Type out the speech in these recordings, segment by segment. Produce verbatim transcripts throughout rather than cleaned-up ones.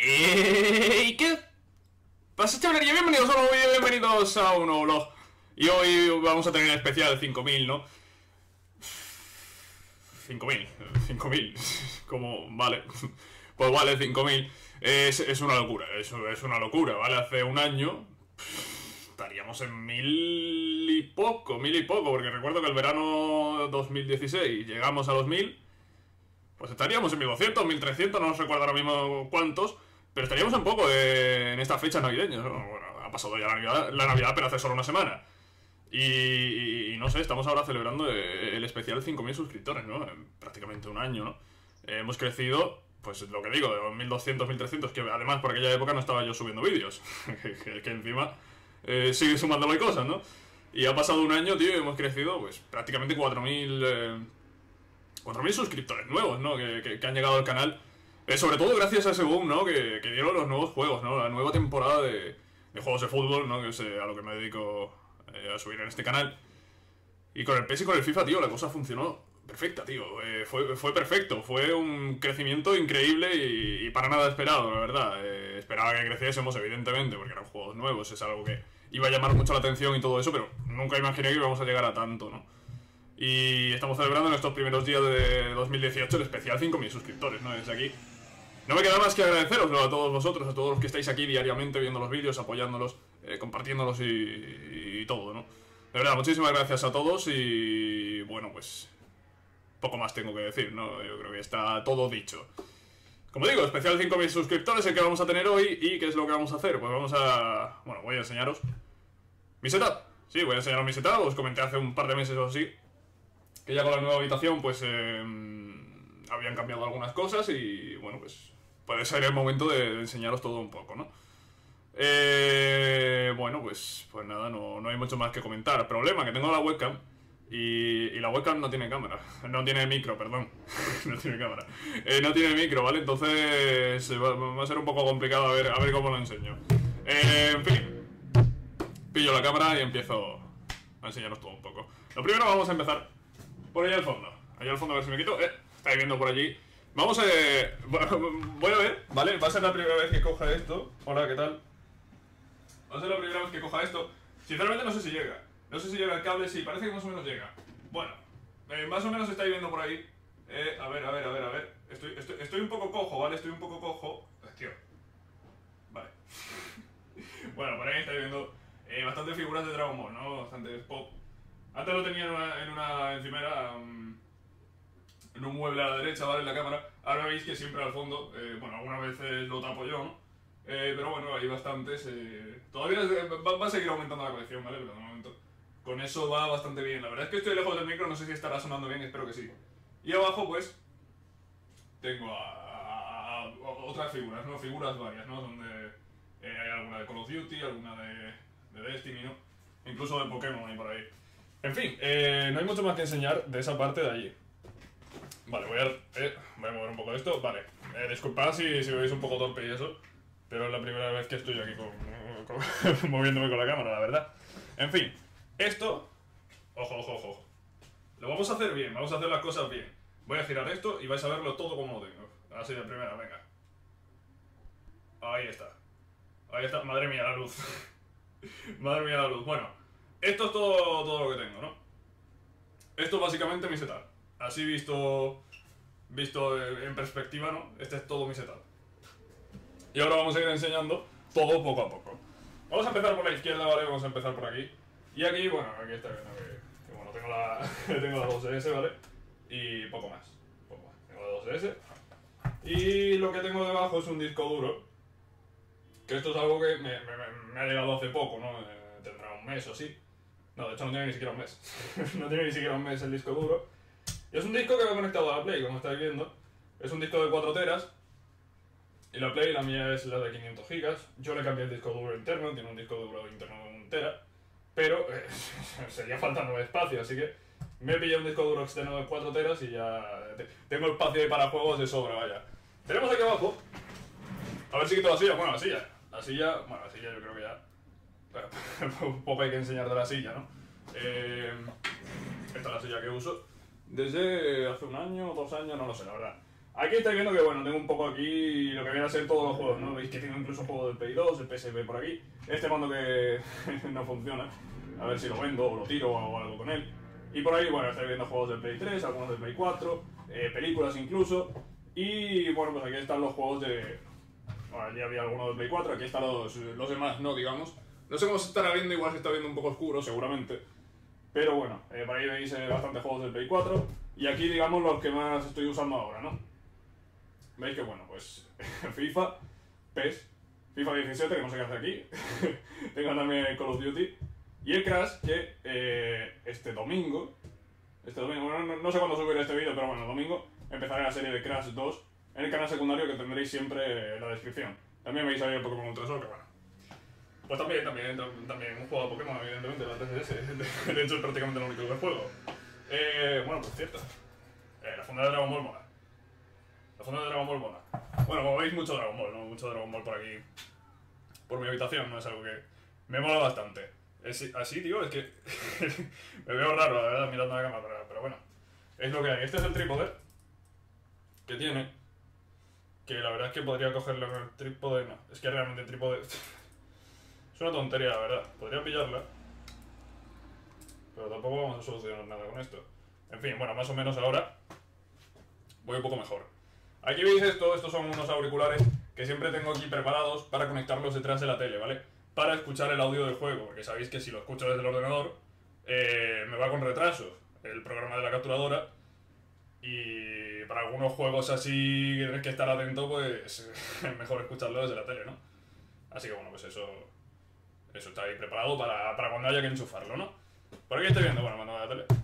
¿Y qué pasa, chavalería? Bienvenidos a un nuevo vídeo, bienvenidos a un nuevo vlog. Y hoy vamos a tener el especial cinco mil, ¿no? cinco mil, cinco mil, como, vale, pues vale, cinco mil. Es, es una locura, es, es una locura, ¿vale? Hace un año estaríamos en mil y poco, mil y poco, porque recuerdo que el verano dos mil dieciséis llegamos a los mil. Pues estaríamos en mil doscientos, mil trescientos, no os recuerdo ahora mismo cuántos, pero estaríamos un poco de, en esta fecha navideña, ¿no? Bueno, ha pasado ya la Navidad, la Navidad, pero hace solo una semana. Y, y, y no sé, estamos ahora celebrando el especial cinco mil suscriptores, ¿no? En prácticamente un año, ¿no? Eh, hemos crecido, pues lo que digo, de mil doscientos, mil trescientos, que además por aquella época no estaba yo subiendo vídeos, que, que encima eh, sigue sumándole cosas, ¿no? Y ha pasado un año, tío, y hemos crecido, pues prácticamente cuatro mil... Eh, cuatro mil suscriptores nuevos, ¿no? Que, que, que han llegado al canal. Eh, sobre todo gracias a ese boom, ¿no? Que, que dieron los nuevos juegos, ¿no? La nueva temporada de, de juegos de fútbol, ¿no? Que es eh, a lo que me dedico eh, a subir en este canal. Y con el P E S y con el FIFA, tío, la cosa funcionó perfecta, tío. Eh, fue, fue perfecto. Fue un crecimiento increíble y, y para nada esperado, la verdad. Eh, esperaba que creciésemos, evidentemente, porque eran juegos nuevos. Es algo que iba a llamar mucho la atención y todo eso, pero nunca imaginé que íbamos a llegar a tanto, ¿no? Y estamos celebrando en estos primeros días de dos mil dieciocho el especial cinco mil suscriptores, ¿no? Desde aquí no me queda más que agradeceroslo a todos vosotros, a todos los que estáis aquí diariamente viendo los vídeos, apoyándolos, eh, compartiéndolos y, y todo, ¿no? De verdad, muchísimas gracias a todos y... bueno, pues... poco más tengo que decir, ¿no? Yo creo que está todo dicho. Como digo, especial cinco mil suscriptores el que vamos a tener hoy. ¿Y qué es lo que vamos a hacer? Pues vamos a... bueno, voy a enseñaros mi setup. Sí, voy a enseñaros mi setup, os comenté hace un par de meses o así que ya con la nueva habitación pues eh, habían cambiado algunas cosas y bueno, pues puede ser el momento de, de enseñaros todo un poco, ¿no? Eh, bueno, pues pues nada, no, no hay mucho más que comentar. Problema, que tengo la webcam y, y la webcam no tiene cámara, no tiene micro, perdón, no tiene cámara, eh, no tiene micro, ¿vale? Entonces va, va a ser un poco complicado a ver, a ver cómo lo enseño. Eh, en fin, pillo la cámara y empiezo a enseñaros todo un poco. Lo primero vamos a empezar por ahí al fondo, allá al fondo a ver si me quito, eh, estáis viendo por allí. Vamos a... Eh, voy a ver, ¿vale? Va a ser la primera vez que coja esto. Hola, ¿qué tal? Va a ser la primera vez que coja esto. Sinceramente no sé si llega. No sé si llega el cable, sí, parece que más o menos llega. Bueno, eh, más o menos estáis viendo por ahí. Eh, a ver, a ver, a ver, a ver. Estoy, estoy, estoy un poco cojo, ¿vale? Estoy un poco cojo. Tío. Vale. Bueno, por ahí estáis viendo eh, bastantes figuras de Dragon Ball, ¿no? Bastantes pop. Antes lo tenía en una, en una encimera, um, en un mueble a la derecha, ¿vale? En la cámara. Ahora veis que siempre al fondo, eh, bueno, algunas veces lo tapo yo, ¿no? Eh, pero bueno, hay bastantes. Eh, todavía va, va a seguir aumentando la colección, ¿vale? Pero de momento con eso va bastante bien. La verdad es que estoy lejos del micro, no sé si estará sonando bien, espero que sí. Y abajo, pues, tengo a, a, a otras figuras, ¿no? Figuras varias, ¿no? Donde eh, hay alguna de Call of Duty, alguna de, de Destiny, ¿no? Incluso de Pokémon hay por ahí. En fin, eh, no hay mucho más que enseñar de esa parte de allí. Vale, voy a, eh, voy a mover un poco esto. Vale, eh, disculpad si, si veis un poco torpe y eso, pero es la primera vez que estoy aquí con, con, moviéndome con la cámara, la verdad. En fin, esto... Ojo, ojo, ojo. Lo vamos a hacer bien, vamos a hacer las cosas bien. Voy a girar esto y vais a verlo todo como lo tengo. Así de primera, venga. Ahí está. Ahí está, madre mía la luz. Madre mía la luz, bueno. Esto es todo, todo lo que tengo, ¿no? Esto es básicamente mi setup. Así visto, visto en perspectiva, ¿no? Este es todo mi setup. Y ahora vamos a ir enseñando todo poco a poco. Vamos a empezar por la izquierda, ¿vale? Vamos a empezar por aquí. Y aquí, bueno, aquí está viendo que, que bueno, tengo la, tengo la dos D S, ¿vale? Y poco más, poco más. Tengo la dos D S. Y lo que tengo debajo es un disco duro. Que esto es algo que me, me, me ha llegado hace poco, ¿no? Eh, tendrá un mes o así. No, de hecho no tiene ni siquiera un mes. No tiene ni siquiera un mes el disco duro. Y es un disco que va conectado a la Play, como estáis viendo. Es un disco de cuatro teras. Y la Play, la mía es la de quinientos gigas. Yo le cambié el disco duro interno, tiene un disco duro interno de un tera. Pero eh, sería faltando espacio, así que me he pillado un disco duro externo de cuatro teras y ya tengo espacio ahí para juegos de sobra, vaya. Tenemos aquí abajo, a ver si quito la silla, bueno, la silla. La silla, bueno, la silla yo creo que ya... un poco hay que enseñar de la silla, ¿no? Eh, esta es la silla que uso desde hace un año o dos años, no lo sé, la verdad. Aquí estáis viendo que, bueno, tengo un poco aquí lo que viene a ser todos los juegos, ¿no? Veis que tengo incluso juegos del Play dos, el P S P por aquí. Este mando que no funciona, a ver si lo vendo o lo tiro o algo con él. Y por ahí, bueno, estáis viendo juegos del Play tres, algunos del Play cuatro, eh, películas incluso. Y, bueno, pues aquí están los juegos de... Bueno, ya había algunos del Play cuatro, aquí están los, los demás, ¿no? Digamos. No sé cómo se estará viendo, igual se está viendo un poco oscuro, seguramente. Pero bueno, eh, por ahí veis eh, bastantes juegos del Play cuatro. Y aquí, digamos, los que más estoy usando ahora, ¿no? Veis que, bueno, pues FIFA, P E S, FIFA diecisiete, que no sé qué hace aquí. Tengo también Call of Duty. Y el Crash, que eh, este domingo, este domingo, bueno, no, no sé cuándo subiré este vídeo, pero bueno, el domingo empezaré la serie de Crash dos en el canal secundario que tendréis siempre en la descripción. También veis ahí el Pokémon Ultra Sol, que bueno. Pues también, también, también un juego de Pokémon, evidentemente, la tres D S. De hecho, es prácticamente lo único que juego. Eh, bueno, pues cierto. Eh, la funda de Dragon Ball mola. La funda de Dragon Ball mola. Bueno, como veis, mucho Dragon Ball, ¿no? Mucho Dragon Ball por aquí. Por mi habitación, ¿no? Es algo que me mola bastante. Es así, tío, es que me veo raro, la verdad, mirando a la cámara, pero, pero bueno. Es lo que hay. Este es el trípode que tiene. Que la verdad es que podría cogerlo con el trípode. No, es que realmente el trípode... Es una tontería, la verdad. Podría pillarla. Pero tampoco vamos a solucionar nada con esto. En fin, bueno, más o menos ahora voy un poco mejor. Aquí veis esto, estos son unos auriculares que siempre tengo aquí preparados para conectarlos detrás de la tele, ¿vale? Para escuchar el audio del juego, porque sabéis que si lo escucho desde el ordenador, eh, me va con retraso el programa de la capturadora. Y para algunos juegos así que tienes que estar atento, pues es mejor escucharlo desde la tele, ¿no? Así que bueno, pues eso, eso está ahí preparado para, para cuando haya que enchufarlo, ¿no? Por aquí estoy viendo, bueno, mando de la tele.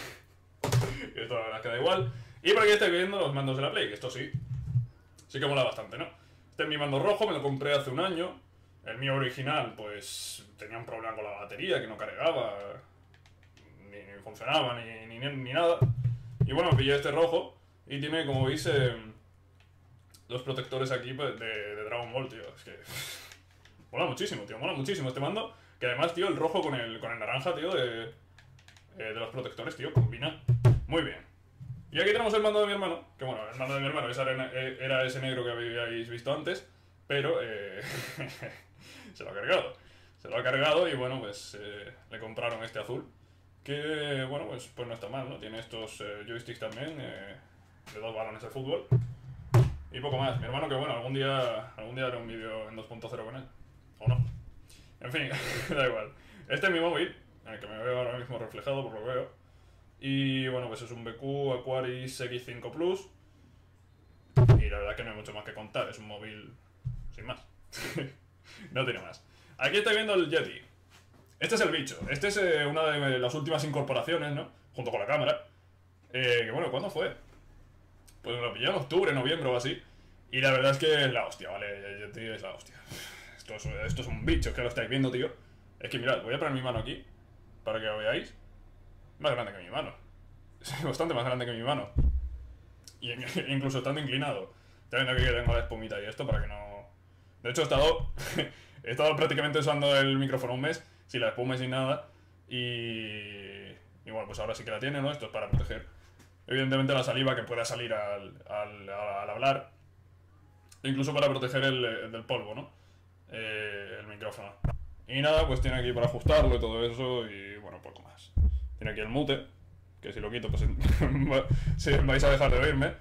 Esto la verdad es que da igual. Y por aquí estoy viendo los mandos de la Play, que esto sí, sí que mola bastante, ¿no? Este es mi mando rojo, me lo compré hace un año. El mío original, pues, tenía un problema con la batería, que no cargaba, ni, ni funcionaba, ni, ni, ni nada. Y bueno, pillé este rojo y tiene, como veis, eh, los protectores aquí pues, de, de Dragon Ball, tío. Es que mola muchísimo, tío, mola muchísimo este mando. Que además, tío, el rojo con el, con el naranja, tío, de, eh, de los protectores, tío, combina muy bien. Y aquí tenemos el mando de mi hermano, que bueno, el mando de mi hermano esa era, era ese negro que habíais visto antes, pero eh, se lo ha cargado. Se lo ha cargado y bueno, pues eh, le compraron este azul. Que, bueno, pues, pues no está mal, ¿no? Tiene estos eh, joysticks también, eh, de dos balones de fútbol. Y poco más. Mi hermano que, bueno, algún día algún día haré un vídeo en dos punto cero con él. O no. En fin, da igual. Este es mi móvil, en el que me veo ahora mismo reflejado, por lo que veo. Y, bueno, pues es un B Q Aquaris X cinco Plus. Y la verdad que no hay mucho más que contar. Es un móvil sin más. No tiene más. Aquí estoy viendo el Yeti. Este es el bicho, este es eh, una de las últimas incorporaciones, ¿no? Junto con la cámara. Eh, que bueno, ¿cuándo fue? Pues me lo pillé en octubre, noviembre o así. Y la verdad es que es la hostia, ¿vale? El Yeti es la hostia. Esto es, esto es un bicho, es que lo estáis viendo, tío. Es que mirad, voy a poner mi mano aquí, para que lo veáis. Más grande que mi mano. Es bastante más grande que mi mano. Y incluso estando inclinado. Está viendo aquí que tengo la espumita y esto para que no... De hecho he estado... he estado prácticamente usando el micrófono un mes, sin la espuma y sin nada. Y... Y bueno, pues ahora sí que la tiene, ¿no? Esto es para proteger, evidentemente, la saliva que pueda salir al, al, al hablar. E incluso para proteger el, el del polvo, ¿no? Eh, el micrófono. Y nada, pues tiene aquí para ajustarlo y todo eso. Y bueno, poco más. Tiene aquí el mute, que si lo quito, pues sí, vais a dejar de oírme.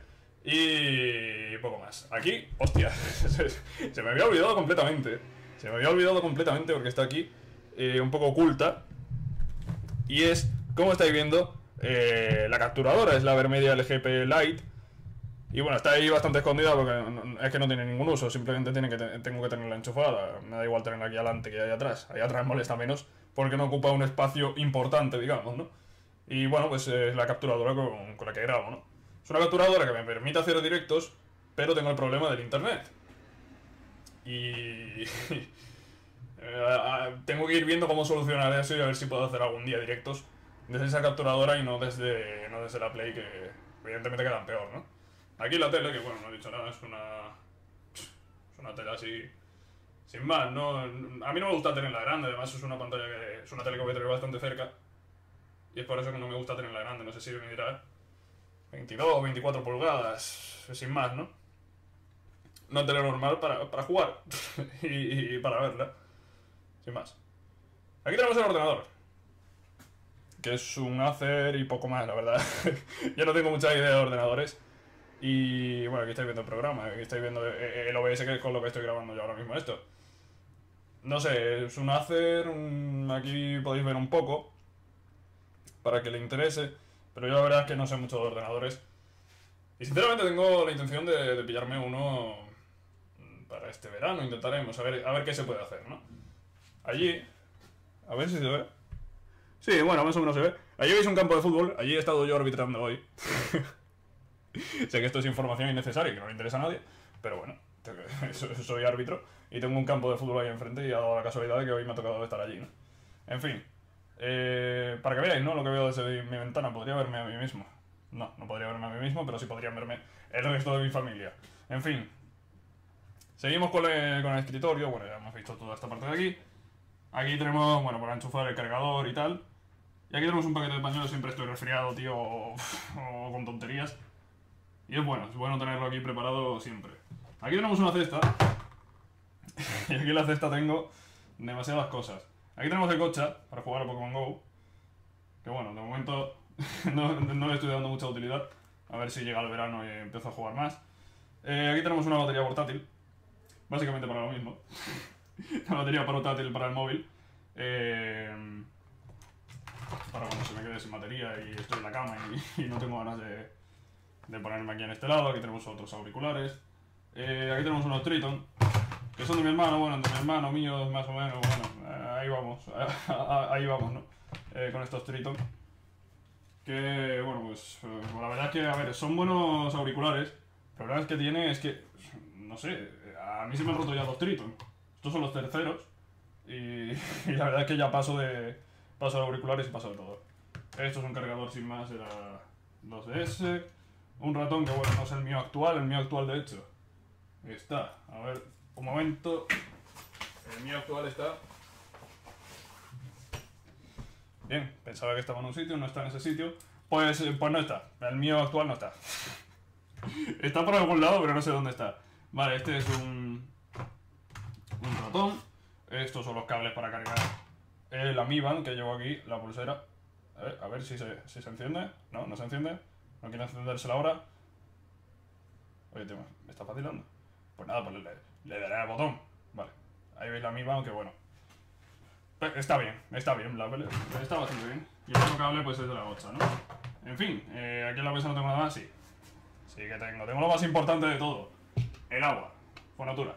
Y poco más. Aquí, hostia, se me había olvidado completamente. Se me había olvidado completamente porque está aquí eh, un poco oculta. Y es, como estáis viendo, eh, la capturadora. Es la Vermedia L G P Lite. Y bueno, está ahí bastante escondida porque no, es que no tiene ningún uso. Simplemente tiene que te, tengo que tenerla enchufada. Me da igual tenerla aquí adelante que ahí atrás. Ahí atrás molesta menos porque no ocupa un espacio importante, digamos, ¿no? Y bueno, pues es la capturadora con, con la que grabo, ¿no? Es una capturadora que me permite hacer directos, pero tengo el problema del internet. Y... tengo que ir viendo cómo solucionar eso y a ver si puedo hacer algún día directos desde esa capturadora y no desde, no desde la Play, que evidentemente quedan peor, ¿no? Aquí la tele, que bueno, no he dicho nada, es una... es una tele así... sin más, ¿no? A mí no me gusta tenerla grande, además es una pantalla que... es una tele que voy a tener bastante cerca. Y es por eso que no me gusta tenerla grande, no sé si me dirás. veintidós, veinticuatro pulgadas, sin más, ¿no? Una tele normal para, para jugar y, y para verla, sin más. Aquí tenemos el ordenador, que es un Acer y poco más, la verdad. Yo no tengo mucha idea de ordenadores. Y bueno, aquí estáis viendo el programa, aquí estáis viendo el O B S, que es con lo que estoy grabando yo ahora mismo esto. No sé, es un Acer, un... aquí podéis ver un poco, para que le interese, pero yo la verdad es que no sé mucho de ordenadores. Y sinceramente tengo la intención de, de pillarme uno para este verano, intentaremos, a ver, a ver qué se puede hacer, ¿no? Allí, a ver si se ve. Sí, bueno, más o menos se ve. Allí veis un campo de fútbol, allí he estado yo arbitrando hoy. Sé que esto es información innecesaria y que no le interesa a nadie, pero bueno, soy árbitro y tengo un campo de fútbol ahí enfrente y ha dado la casualidad de que hoy me ha tocado estar allí, ¿no? En fin, eh, para que veáis, ¿no? Lo que veo desde mi ventana, podría verme a mí mismo. No, no podría verme a mí mismo, pero sí podrían verme el resto de mi familia. En fin, seguimos con el, con el escritorio. Bueno, ya hemos visto toda esta parte de aquí. Aquí tenemos, bueno, para enchufar el cargador y tal. Y aquí tenemos un paquete de pañuelos. Siempre estoy resfriado, tío, o, o con tonterías. Y es bueno, es bueno tenerlo aquí preparado siempre. Aquí tenemos una cesta. Y aquí en la cesta tengo demasiadas cosas. Aquí tenemos el Gotcha para jugar a Pokémon GO. Que bueno, de momento no, no le estoy dando mucha utilidad. A ver si llega el verano y empiezo a jugar más. Eh, aquí tenemos una batería portátil. Básicamente para lo mismo. Una batería portátil para el móvil. Eh, para cuando se me quede sin batería y estoy en la cama y, y no tengo ganas de, de ponerme aquí en este lado. Aquí tenemos otros auriculares. Eh, aquí tenemos unos Triton, que son de mi hermano, bueno, de mi hermano, míos más o menos, bueno, eh, ahí vamos, ahí vamos, ¿no? Eh, con estos Triton. Que, bueno, pues, eh, la verdad es que, a ver, son buenos auriculares. El problema es que tiene, es que, no sé, a mí se me han roto ya dos Triton. Estos son los terceros. Y, y la verdad es que ya paso de, paso de auriculares y paso de todo. Esto es un cargador sin más, era dos D S. Un ratón que, bueno, no es el mío actual, el mío actual de hecho está, a ver, un momento. El mío actual está... Bien, pensaba que estaba en un sitio, no está en ese sitio. Pues, pues no está, el mío actual no está. Está por algún lado, pero no sé dónde está. Vale, este es un... un ratón. Estos son los cables para cargar el Mi Band que llevo aquí, la pulsera. A ver, a ver si se, si se enciende. No, no se enciende. No quiere encenderse ahora. Oye, tío, ¿me está facilitando? Pues nada, pues le, le daré al botón. Vale, ahí veis la Mi Band, que bueno. Está bien, está bien, la, está bastante bien. Y el otro cable pues es de la Gotcha, ¿no? En fin, eh, aquí en la mesa no tengo nada más, sí. Sí que tengo, tengo lo más importante de todo. El agua, Fonatura.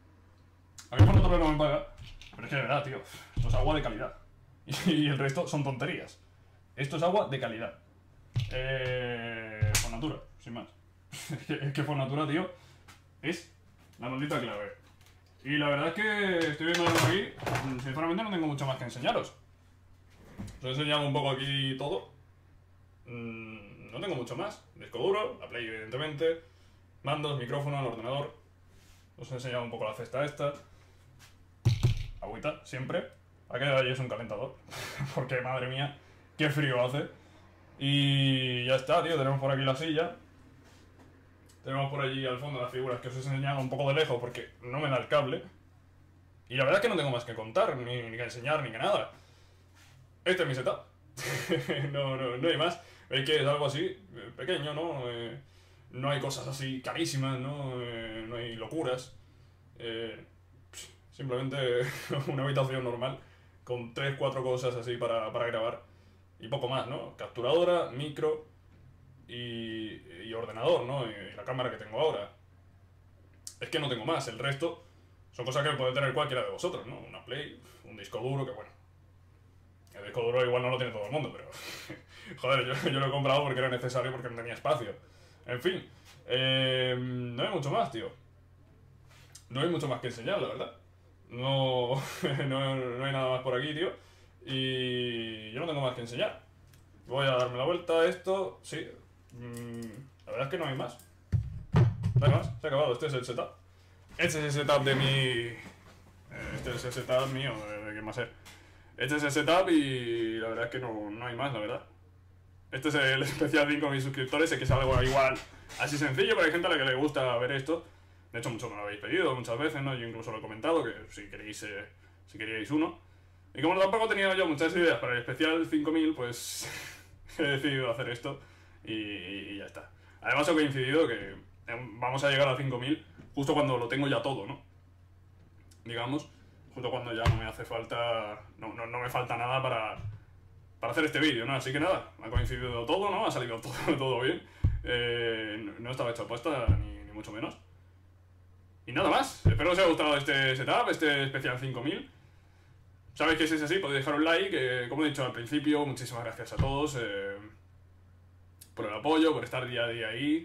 A mí Fonatura no me paga, pero es que de verdad, tío, esto es agua de calidad. Y, y el resto son tonterías. Esto es agua de calidad. Eh, Fonatura, sin más. Es que Fonatura, tío, es la maldita clave. Y la verdad es que estoy viendo aquí, sinceramente no tengo mucho más que enseñaros. Os he enseñado un poco aquí todo. No tengo mucho más. Disco duro, la Play evidentemente, mandos, micrófono, el ordenador. Os he enseñado un poco la cesta esta. Agüita, siempre. Aquello de allí es un calentador. Porque madre mía, qué frío hace. Y ya está, tío, tenemos por aquí la silla. Tenemos por allí al fondo las figuras que os he enseñado un poco de lejos porque no me da el cable. Y la verdad es que no tengo más que contar, ni, ni que enseñar, ni que nada. Este es mi setup. no, no, no hay más. Veis que es algo así, pequeño, ¿no? Eh, no hay cosas así carísimas, ¿no? Eh, no hay locuras. Eh, simplemente una habitación normal con tres, cuatro cosas así para, para grabar. Y poco más, ¿no? Capturadora, micro... Y, y ordenador, ¿no? Y la cámara que tengo ahora. Es que no tengo más, el resto son cosas que puede tener cualquiera de vosotros, ¿no? Una Play, un disco duro, que bueno. El disco duro igual no lo tiene todo el mundo, pero... Joder, yo, yo lo he comprado porque era necesario, porque no tenía espacio. En fin, eh, no hay mucho más, tío. No hay mucho más que enseñar, la verdad. No, no, no hay nada más por aquí, tío. Y yo no tengo más que enseñar. Voy a darme la vuelta a esto, sí. La verdad es que no hay más. No hay más, se ha acabado. Este es el setup. Este es el setup de mi... Este es el setup mío, de, de qué más ser. Este es el setup y la verdad es que no, no hay más, la verdad. Este es el especial cinco mil suscriptores, sé que es algo igual así sencillo, pero hay gente a la que le gusta ver esto. De hecho, muchos me lo habéis pedido muchas veces, ¿no? Yo incluso lo he comentado, que si queréis, eh, si queríais uno. Y como tampoco tenía yo muchas ideas para el especial cinco mil, pues he decidido hacer esto y, y ya está. Además he coincidido que vamos a llegar a cinco mil justo cuando lo tengo ya todo, ¿no? Digamos, justo cuando ya no me hace falta, no, no, no me falta nada para, para hacer este vídeo, ¿no? Así que nada, ha coincidido todo, ¿no? Ha salido todo, todo bien. Eh, no, no estaba hecho apuesta, ni, ni mucho menos. Y nada más, espero que os haya gustado este setup, este especial cinco mil. Sabéis que si es así, podéis dejar un like, eh, como he dicho al principio, muchísimas gracias a todos eh, por el apoyo, por estar día a día ahí.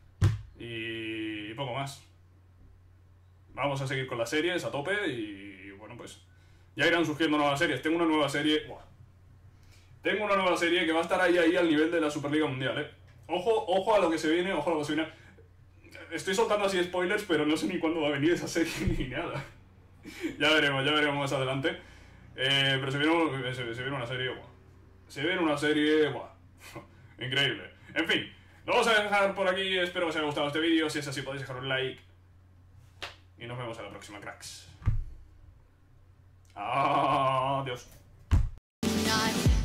Y poco más. Vamos a seguir con las series a tope y bueno, pues ya irán surgiendo nuevas series. Tengo una nueva serie... ¡Buah! Tengo una nueva serie que va a estar ahí, ahí al nivel de la Superliga Mundial, ¿eh? Ojo, ojo a lo que se viene, ojo a lo que se viene. Estoy soltando así spoilers, pero no sé ni cuándo va a venir esa serie ni nada. Ya veremos, ya veremos más adelante. Eh, pero se viene, se, se viene una serie, buah. Se viene una serie, buah. Increíble. En fin, lo vamos a dejar por aquí. Espero que os haya gustado este vídeo. Si es así, podéis dejar un like. Y nos vemos en la próxima, cracks. Adiós.